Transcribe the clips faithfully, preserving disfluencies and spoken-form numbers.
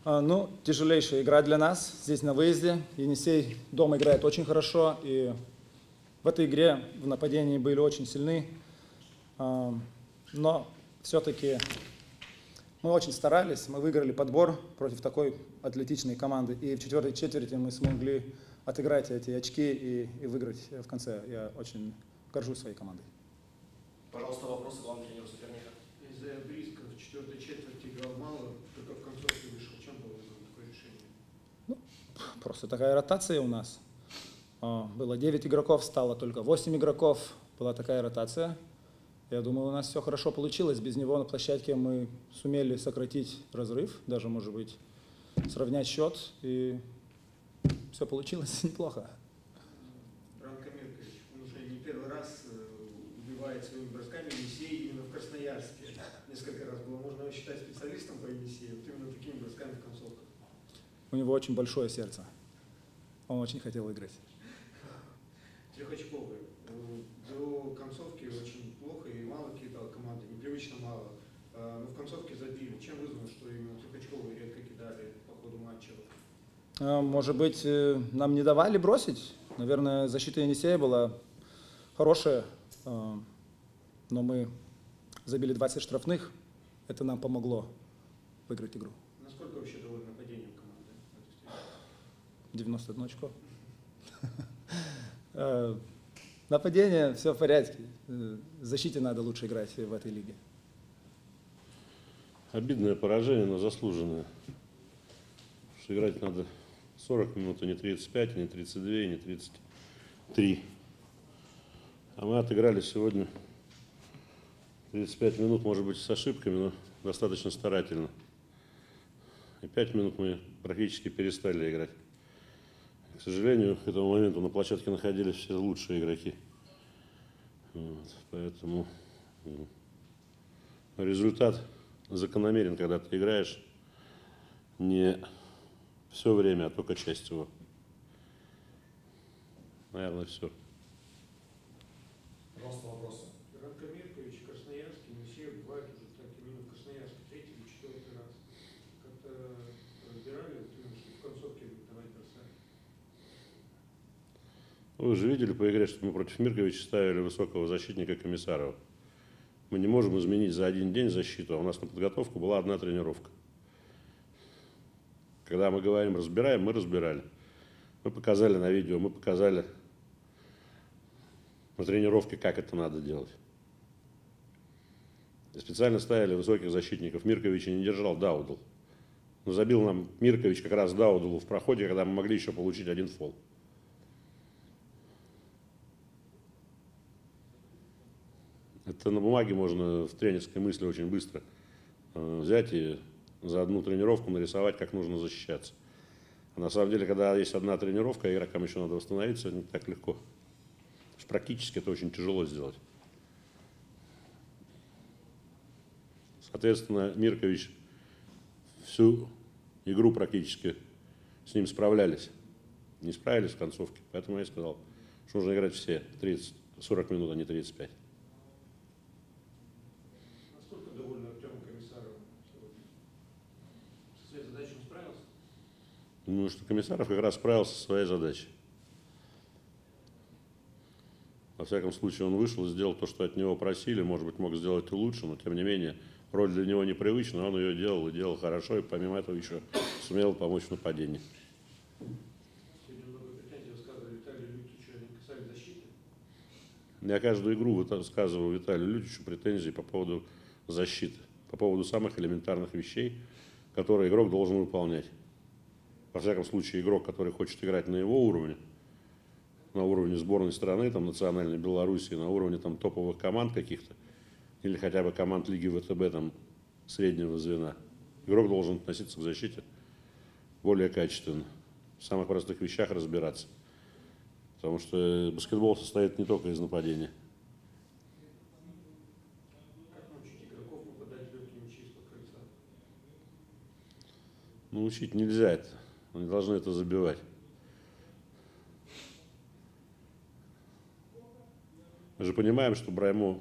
А, ну, тяжелейшая игра для нас здесь на выезде. Енисей дома играет очень хорошо, и в этой игре в нападении были очень сильны. А, но все-таки мы очень старались, мы выиграли подбор против такой атлетичной команды. И в четвертой четверти мы смогли отыграть эти очки и, и выиграть в конце. Я очень горжусь своей командой. Пожалуйста, вопросы главному тренеру соперника. Из-за Бриска в четвертой четверти играл мало, только в концовке вышел. Чем было вызвано такое решение? Ну, просто такая ротация у нас. Было девять игроков, стало только восемь игроков. Была такая ротация. Я думаю, у нас все хорошо получилось. Без него на площадке мы сумели сократить разрыв, даже, может быть, сравнять счет. И все получилось неплохо. Бранко Миркович, он уже не первый раз убивает своими бросками Енисей именно в Красноярске. Несколько раз было. Можно его считать специалистом по Енисею, вот именно такими бросками в концовках. У него очень большое сердце. Он очень хотел выиграть. Трехочковый. До концовки очень плохо и мало кидал команды, непривычно мало. Но в концовке забили. Чем вызвано, что именно трехочковые редко кидали по ходу матча? Может быть, нам не давали бросить? Наверное, защита Енисея была хорошая, но мы забили двадцать штрафных. Это нам помогло выиграть игру. Насколько вообще довольны нападением команды? девяносто одно очко. Нападение, все в порядке. В защите надо лучше играть в этой лиге. Обидное поражение, но заслуженное. Потому что играть надо сорок минут, а не тридцать пять, а не тридцать два, а не тридцать три. А мы отыграли сегодня тридцать пять минут, может быть, с ошибками, но достаточно старательно. И пять минут мы практически перестали играть. К сожалению, к этому моменту на площадке находились все лучшие игроки. Вот, поэтому ну, результат закономерен, когда ты играешь не все время, а только часть его. Наверное, все. Пожалуйста, вопросы. Бранко Миркович, Красноярский, Енисей бывает уже так именно в Красноярске третий или четвертый раз. Как-то разбирали, что в концовке давать бросать? Вы же видели по игре, что мы против Мирковича ставили высокого защитника Комиссарова. Мы не можем изменить за один день защиту, а у нас на подготовку была одна тренировка. Когда мы говорим «разбираем», мы разбирали. Мы показали на видео, мы показали на тренировке, как это надо делать. И специально ставили высоких защитников. Мирковича не держал Даудл. Но забил нам Миркович как раз Даудлу в проходе, когда мы могли еще получить один фол. Это на бумаге можно в тренерской мысли очень быстро взять и за одну тренировку нарисовать, как нужно защищаться. А на самом деле, когда есть одна тренировка, игрокам еще надо восстановиться, не так легко. Практически это очень тяжело сделать. Соответственно, Миркович всю игру практически с ним справлялись. Не справились в концовке. Поэтому я и сказал, что нужно играть все тридцать сорок минут, а не тридцать пять. Насколько довольны Артемом Комиссаровым сегодня? Со своей задачей он справился? Думаю, что Комиссаров как раз справился со своей задачей. Во всяком случае, он вышел и сделал то, что от него просили. Может быть, мог сделать и лучше, но тем не менее, роль для него непривычная, он ее делал и делал хорошо, и помимо этого еще сумел помочь в нападении. Сегодня много претензий высказывали Виталию Лютичу, они касались защиты. Я каждую игру высказываю Виталию Лютичу претензии по поводу защиты, по поводу самых элементарных вещей, которые игрок должен выполнять. Во всяком случае, игрок, который хочет играть на его уровне, на уровне сборной страны, там, национальной Белоруссии, на уровне там, топовых команд каких-то, или хотя бы команд Лиги ВТБ там, среднего звена, игрок должен относиться к защите более качественно, в самых простых вещах разбираться. Потому что баскетбол состоит не только из нападения. Как научить игроков попадать в легкие мячи из-под кольца? Научить нельзя это, они должны это забивать. Мы же понимаем, что Браймо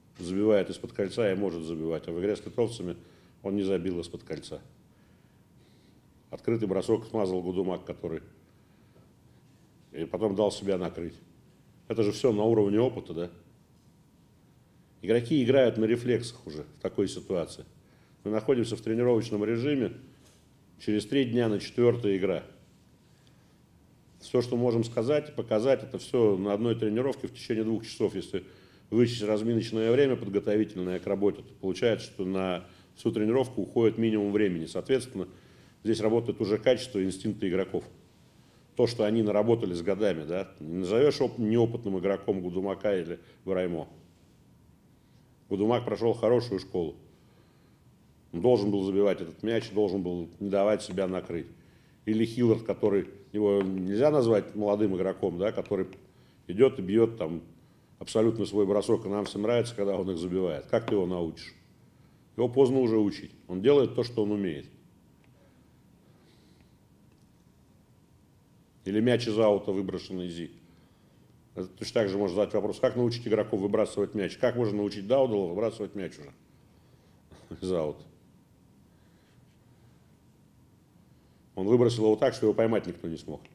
забивает из-под кольца и может забивать, а в игре с литовцами он не забил из-под кольца. открытый бросок смазал Гудумак, который и потом дал себя накрыть. Это же все на уровне опыта, да? Игроки играют на рефлексах уже в такой ситуации. Мы находимся в тренировочном режиме, через три дня на четвертая игра. Все, что можем сказать и показать, это все на одной тренировке в течение двух часов. Если вычесть разминочное время подготовительное к работе, то получается, что на всю тренировку уходит минимум времени. Соответственно, здесь работает уже качество и инстинкты игроков. То, что они наработали с годами, да, не назовешь неопытным игроком Гудумака или Вараймо. Гудумак прошел хорошую школу. Он должен был забивать этот мяч, должен был не давать себя накрыть. Или Хиллард, который, его нельзя назвать молодым игроком, да, который идет и бьет там абсолютно свой бросок, и нам всем нравится, когда он их забивает. Как ты его научишь? Его поздно уже учить. Он делает то, что он умеет. Или мяч из аута выброшен изи. Это точно так же можно задать вопрос, как научить игроков выбрасывать мяч? Как можно научить Даудала выбрасывать мяч уже из аута? Он выбросил его так, что его поймать никто не смог.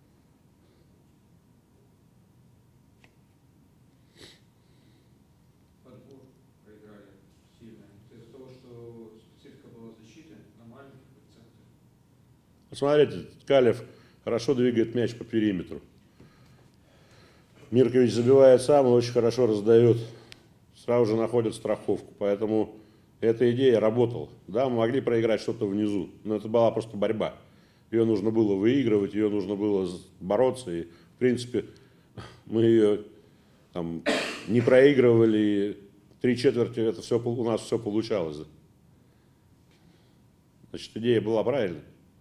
Подбор проиграли сильно. Из-за того, что специфика была защиты на маленьких процентах. Посмотрите, Ткалев хорошо двигает мяч по периметру. Миркович забивает сам, он очень хорошо раздает. Сразу же находит страховку. Поэтому эта идея работала. Да, мы могли проиграть что-то внизу, но это была просто борьба. Ее нужно было выигрывать, ее нужно было бороться. И, в принципе, мы ее там не проигрывали. И три четверти это все, у нас все получалось. Значит, идея была правильной.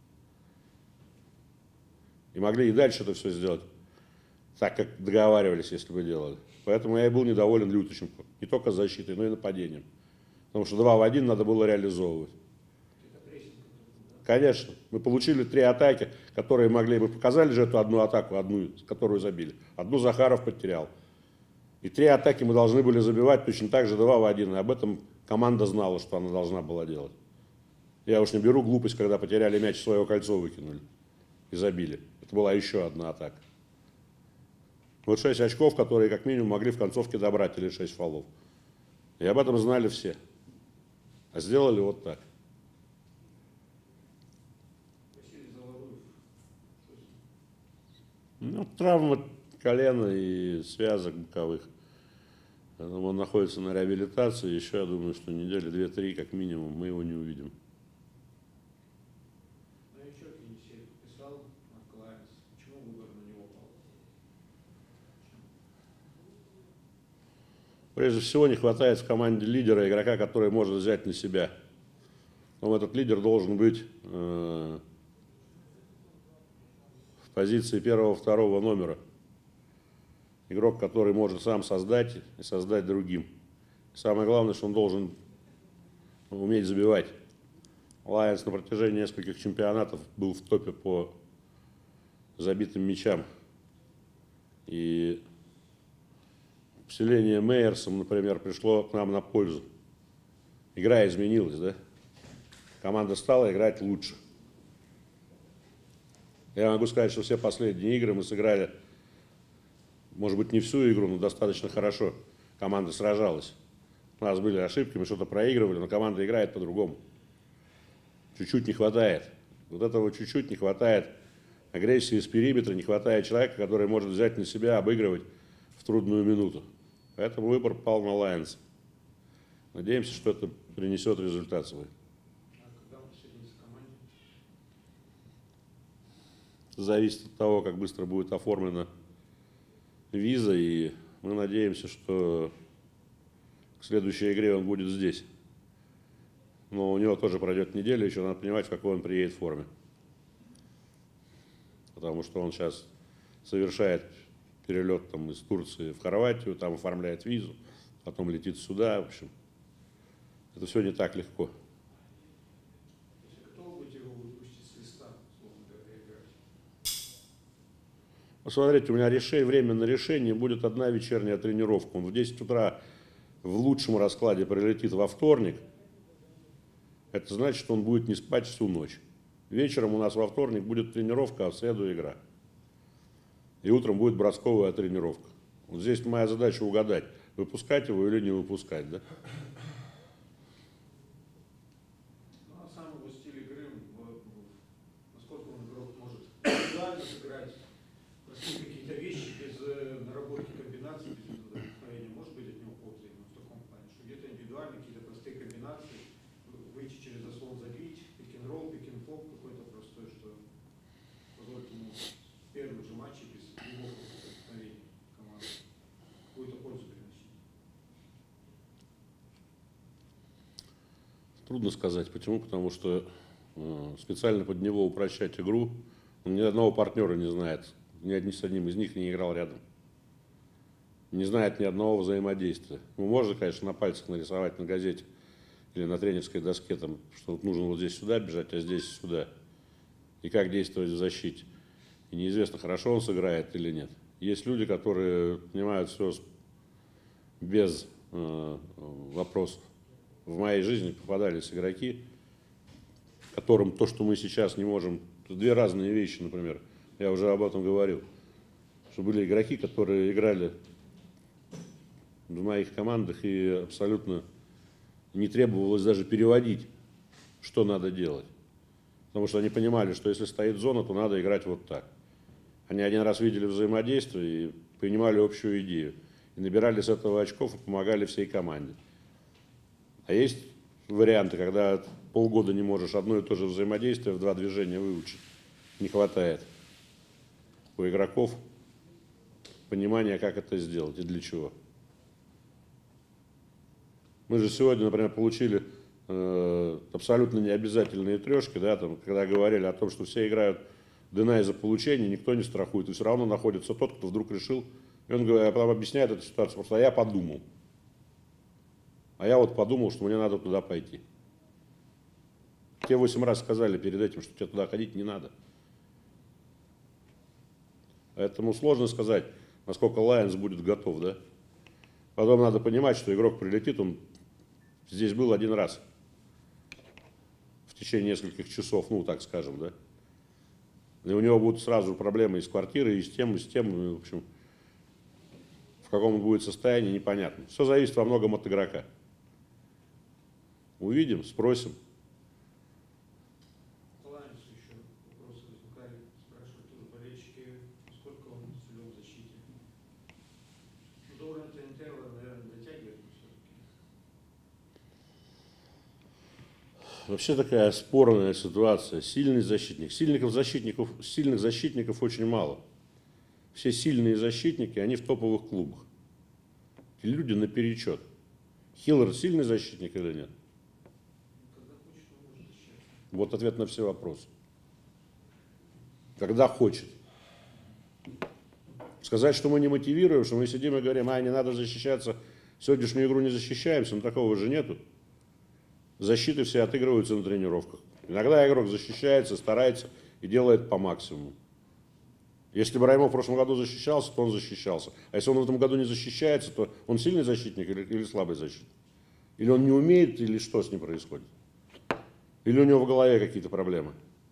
И могли и дальше это все сделать так, как договаривались, если бы делали. Поэтому я и был недоволен Лютиченко. Не только защитой, но и нападением. Потому что два в один надо было реализовывать. Конечно. Мы получили три атаки, которые могли... Мы показали же эту одну атаку, одну, которую забили. Одну Захаров потерял. И три атаки мы должны были забивать точно так же два в один. И об этом команда знала, что она должна была делать. Я уж не беру глупость, когда потеряли мяч, своего кольцо выкинули и забили. Это была еще одна атака. Вот шесть очков, которые как минимум могли в концовке добрать, или шесть фолов. И об этом знали все. А сделали вот так. Ну, травма колена и связок боковых. Он находится на реабилитации. Еще, я думаю, что недели две-три, как минимум, мы его не увидим. Новичок Енисеев подписал на Клайнс. Почему выбор на него пал? Прежде всего, не хватает в команде лидера, игрока, который может взять на себя. Но этот лидер должен быть э, в позиции первого-второго номера. Игрок, который может сам создать и создать другим. Самое главное, что он должен уметь забивать. Лайонс на протяжении нескольких чемпионатов был в топе по забитым мячам. И вселение Мейерсом, например, пришло к нам на пользу. Игра изменилась, да? Команда стала играть лучше. Я могу сказать, что все последние игры мы сыграли, может быть, не всю игру, но достаточно хорошо. Команда сражалась. У нас были ошибки, мы что-то проигрывали, но команда играет по-другому. Чуть-чуть не хватает. Вот этого чуть-чуть не хватает. Агрессии с периметра, не хватает человека, который может взять на себя, обыгрывать в трудную минуту. Поэтому выбор пал на Лайонс. Надеемся, что это принесет результат свой. А когда он присоединится к команде? Зависит от того, как быстро будет оформлена виза, и мы надеемся, что к следующей игре он будет здесь. Но у него тоже пройдет неделя, еще надо понимать, в какой он приедет в форме. Потому что он сейчас совершает перелет там, из Турции в Хорватию, там оформляет визу, потом летит сюда. В общем, это все не так легко. Если кто будете его выпустить с листа, условно говоря, играть? Посмотрите, у меня решение, время на решение будет одна вечерняя тренировка. Он в десять утра в лучшем раскладе прилетит во вторник. Это значит, что он будет не спать всю ночь. вечером у нас во вторник будет тренировка, а в среду игра. И утром будет бросковая тренировка. Вот здесь моя задача угадать, выпускать его или не выпускать, да? Ну, а сам его стиль игры, вот, насколько он игрок может индивидуально сыграть, простые какие-то вещи без э, наработки комбинаций, без вдохновения, может быть от него польза именно в таком плане, что где-то индивидуально какие-то простые комбинации, выйти через заслон, забить, пик-н-ролл, пик-н-поп какой-то простой, что позволит ему в первых же матчах без глубокого вдохновения команды какую-то пользу приносить. Трудно сказать, почему, потому что э, специально под него упрощать игру, он ни одного партнера не знает, ни один с одним из них не играл рядом. Не знает ни одного взаимодействия. Ну, можно, конечно, на пальцах нарисовать на газете или на тренерской доске, там, что вот нужно вот здесь сюда бежать, а здесь сюда. И как действовать в защите. И неизвестно, хорошо он сыграет или нет. Есть люди, которые понимают все без э, вопросов. В моей жизни попадались игроки, которым то, что мы сейчас не можем, две разные вещи, например, я уже об этом говорил, что были игроки, которые играли в моих командах и абсолютно не требовалось даже переводить, что надо делать. Потому что они понимали, что если стоит зона, то надо играть вот так. Они один раз видели взаимодействие и понимали общую идею. И набирали с этого очков и помогали всей команде. А есть варианты, когда полгода не можешь одно и то же взаимодействие в два движения выучить. Не хватает у игроков понимания, как это сделать и для чего. Мы же сегодня, например, получили э, абсолютно необязательные трешки, да, там, когда говорили о том, что все играют динай за получение, никто не страхует. И все равно находится тот, кто вдруг решил, и он говорит, потом объясняет эту ситуацию, просто а я подумал. А я вот подумал, что мне надо туда пойти. Те восемь раз сказали перед этим, что тебе туда ходить не надо. Поэтому сложно сказать, насколько Лайонс будет готов, да? Потом надо понимать, что игрок прилетит, он здесь был один раз в течение нескольких часов, ну, так скажем, да? И у него будут сразу проблемы и с квартирой, и с тем, и с тем, и, в общем, в каком он будет состоянии, непонятно. Все зависит во многом от игрока. Увидим, спросим. По Лайонсу еще вопросы возникали, спрашивают тоже болельщики, сколько он силен в защите. Ну, до уровня Интера, наверное, дотягивает, но все-таки. Вообще такая спорная ситуация. Сильный защитник. Сильников, защитников. Сильных защитников очень мало. Все сильные защитники, они в топовых клубах. И люди наперечет. Хиллер сильный защитник или нет? Когда хочет, он может защищаться. Вот ответ на все вопросы. Когда хочет. Сказать, что мы не мотивируем, что мы сидим и говорим, а, не надо защищаться, сегодняшнюю игру не защищаемся, но такого же нету. Защиты все отыгрываются на тренировках. Иногда игрок защищается, старается и делает по максимуму. Если Браймов в прошлом году защищался, то он защищался. А если он в этом году не защищается, то он сильный защитник или, или слабый защитник? Или он не умеет, или что с ним происходит? Или у него в голове какие-то проблемы?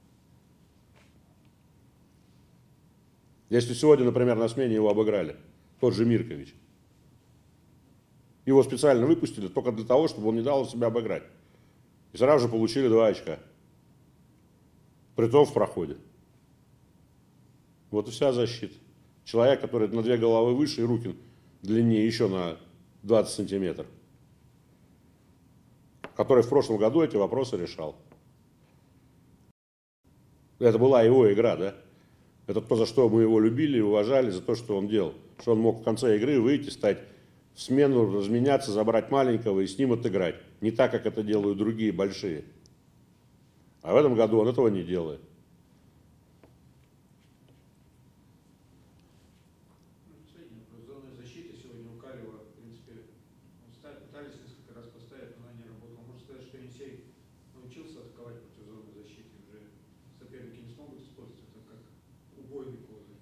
Если сегодня, например, на смене его обыграли, тот же Миркович, его специально выпустили только для того, чтобы он не дал себя обыграть. И сразу же получили два очка. Притом в проходе. Вот и вся защита. Человек, который на две головы выше и руки длиннее еще на двадцать сантиметров. Который в прошлом году эти вопросы решал. Это была его игра, да? Это то, за что мы его любили и уважали, за то, что он делал. Что он мог в конце игры выйти, стать в смену, разменяться, забрать маленького и с ним отыграть. Не так, как это делают другие большие. А в этом году он этого не делает. Последний вопрос. Зона защиты сегодня у Калева, в принципе, ставь, пытались несколько раз поставить, но она не работала. Можно сказать, что Енисей научился атаковать против зоны защиты. Уже соперники не смогут использовать это как убойный козырь.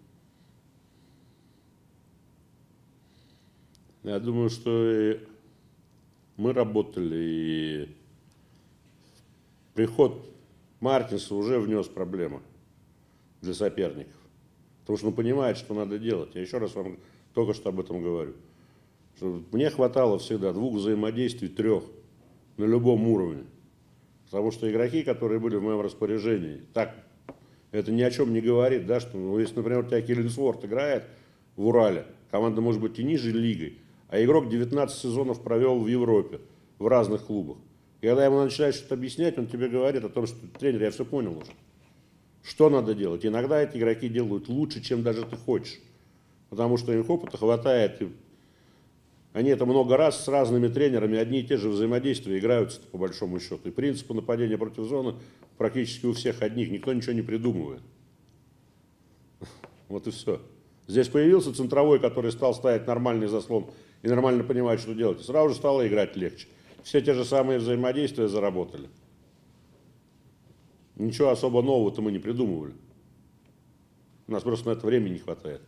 Я думаю, что и мы работали, и приход Мартинса уже внес проблемы для соперников. Потому что он понимает, что надо делать. Я еще раз вам только что об этом говорю. Что мне хватало всегда двух взаимодействий, трех, на любом уровне. Потому что игроки, которые были в моем распоряжении, так, это ни о чем не говорит, да, что, ну, если, например, у тебя Киллинсворт играет в Урале, команда может быть и ниже лигой, а игрок девятнадцать сезонов провел в Европе, в разных клубах. И когда ему начинаешь что-то объяснять, он тебе говорит о том, что тренер, я все понял уже. Что надо делать? Иногда эти игроки делают лучше, чем даже ты хочешь. Потому что их опыта хватает. И они это много раз с разными тренерами, одни и те же взаимодействия играются по большому счету. И принципы нападения против зоны практически у всех одних. Никто ничего не придумывает. Вот и все. Здесь появился центровой, который стал ставить нормальный заслон и нормально понимает, что делать. И сразу же стало играть легче. Все те же самые взаимодействия заработали. Ничего особо нового-то мы не придумывали. У нас просто на это времени не хватает.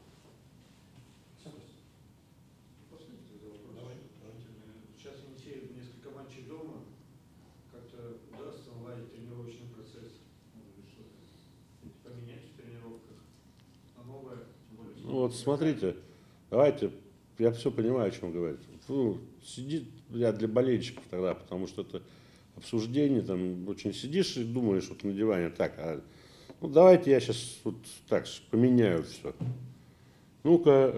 Сейчас Енисей несколько матчей дома. Как-то удастся наладить тренировочный процесс? Может быть, что-то поменять в тренировках? На новое, тем более. Ну вот смотрите, давайте, я все понимаю, о чем говорить. Ну, сидит, я для болельщиков тогда, потому что это обсуждение, там очень сидишь и думаешь вот на диване, так, а, ну давайте я сейчас вот так поменяю все. Ну-ка,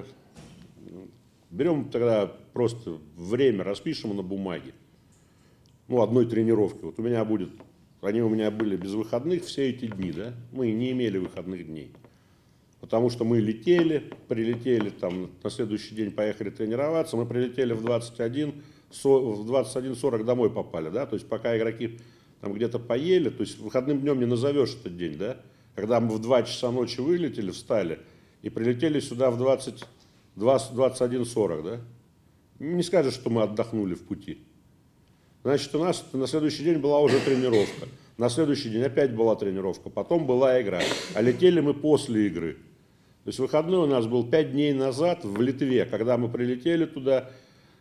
берем тогда просто время, распишем на бумаге, ну одной тренировки. Вот у меня будет, они у меня были без выходных все эти дни, да, мы не имели выходных дней. Потому что мы летели, прилетели там, на следующий день поехали тренироваться, мы прилетели в двадцать один, в двадцать один сорок домой попали, да, то есть пока игроки там где-то поели, то есть выходным днем не назовешь этот день, да, когда мы в два часа ночи вылетели, встали и прилетели сюда в двадцать один сорок, да, не скажешь, что мы отдохнули в пути. Значит, у нас на следующий день была уже тренировка, на следующий день опять была тренировка, потом была игра, а летели мы после игры. То есть выходной у нас был пять дней назад в Литве, когда мы прилетели туда,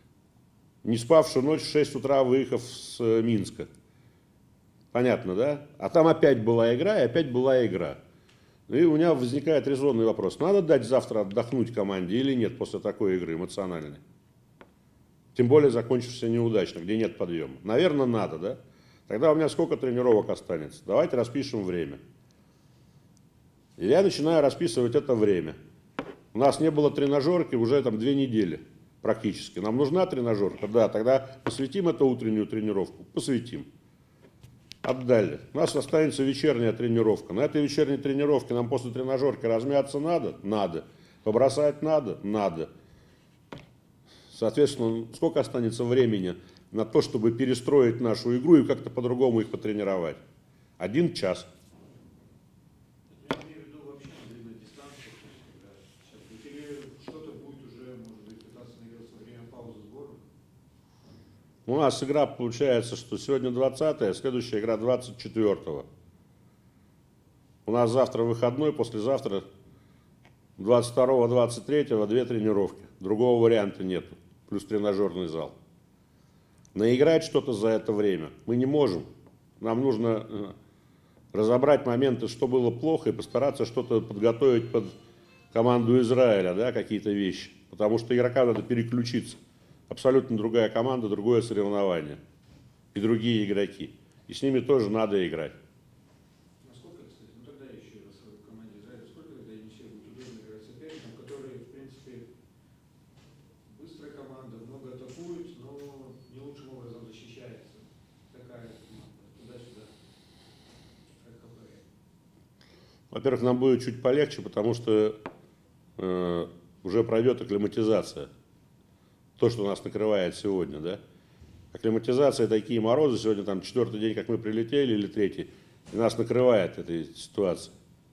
не спавшую ночь, в шесть утра выехав с Минска. Понятно, да? А там опять была игра, и опять была игра. И у меня возникает резонный вопрос. Надо дать завтра отдохнуть команде или нет после такой игры эмоциональной? Тем более закончившейся неудачно, где нет подъема. Наверное, надо, да? Тогда у меня сколько тренировок останется? Давайте распишем время. И я начинаю расписывать это время. У нас не было тренажерки уже там две недели практически. Нам нужна тренажерка? Да, тогда посвятим эту утреннюю тренировку. Посвятим. Отдали. У нас останется вечерняя тренировка. На этой вечерней тренировке нам после тренажерки размяться надо? Надо. Побросать надо? Надо. Соответственно, сколько останется времени на то, чтобы перестроить нашу игру и как-то по-другому их потренировать? Один час. Я имею в виду вообще на длинной дистанции, то есть, когда сейчас будет, или что-то будет уже, может быть, пытаться наиграть во время паузы сборной? У нас игра получается, что сегодня двадцатое, следующая игра двадцать четвёртого. У нас завтра выходной, послезавтра двадцать второго двадцать третьего две тренировки. Другого варианта нету. Плюс тренажерный зал. Наиграть что-то за это время мы не можем. Нам нужно разобрать моменты, что было плохо, и постараться что-то подготовить под команду Израиля, да, какие-то вещи. Потому что игрокам надо переключиться. Абсолютно другая команда, другое соревнование. И другие игроки. И с ними тоже надо играть. Насколько, кстати, ну тогда еще раз в команде Израиля, сколько тогда Енисей будет удобно играть соперникам, которые, в принципе, быстрая команда, много атакует, но не лучшим образом защищается. Такая команда, туда-сюда, как КПР. Во-первых, нам будет чуть полегче, потому что э, уже пройдет акклиматизация. То, что нас накрывает сегодня, да. Акклиматизация, такие морозы, сегодня там четвертый день, как мы прилетели, или третий, и нас накрывает этой ситуация.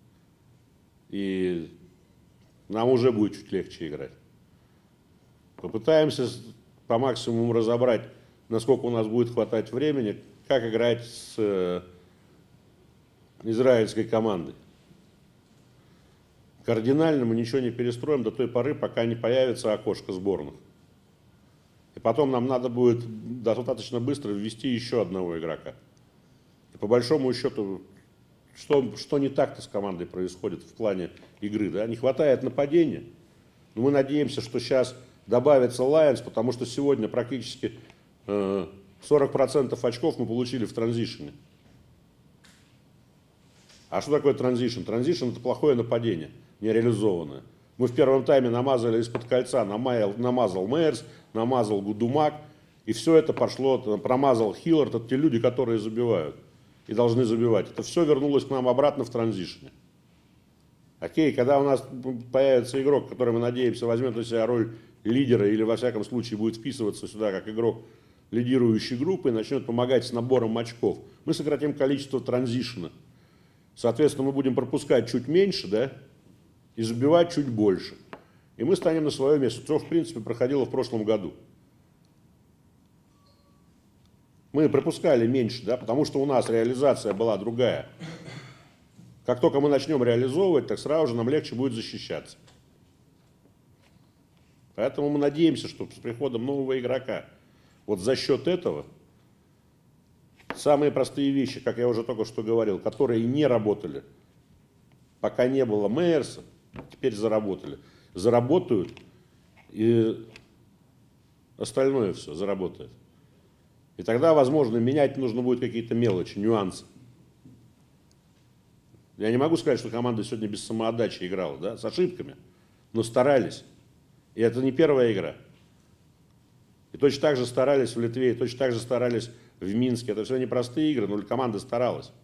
И нам уже будет чуть легче играть. Попытаемся по максимуму разобрать, насколько у нас будет хватать времени, как играть с э, израильской командой. Кардинально мы ничего не перестроим до той поры, пока не появится окошко сборных. И потом нам надо будет достаточно быстро ввести еще одного игрока. И по большому счету, что, что не так-то с командой происходит в плане игры, да? Не хватает нападения. Но мы надеемся, что сейчас добавится Lions, потому что сегодня практически э, сорок процентов очков мы получили в транзишене. А что такое транзишн? Транзишн — это плохое нападение, нереализованное. Мы в первом тайме намазали из-под кольца, намазал, намазал Мейерс, намазал Гудумак, и все это пошло, промазал Хиллард. Это те люди, которые забивают и должны забивать. Это все вернулось к нам обратно в транзишне. Окей, когда у нас появится игрок, который, мы надеемся, возьмет на себя роль лидера или, во всяком случае, будет вписываться сюда как игрок лидирующей группы и начнет помогать с набором очков, мы сократим количество транзишена. Соответственно, мы будем пропускать чуть меньше, да, и забивать чуть больше. И мы станем на свое место. Что, в принципе, проходило в прошлом году. Мы пропускали меньше, да, потому что у нас реализация была другая. Как только мы начнем реализовывать, так сразу же нам легче будет защищаться. Поэтому мы надеемся, что с приходом нового игрока, вот за счет этого, самые простые вещи, как я уже только что говорил, которые не работали, пока не было Мейерса, теперь заработали. Заработают, и остальное все заработает. И тогда, возможно, менять нужно будет какие-то мелочи, нюансы. Я не могу сказать, что команда сегодня без самоотдачи играла, да, с ошибками, но старались. И это не первая игра. И точно так же старались в Литве, и точно так же старались в Минске. Это все непростые игры, но команда старалась.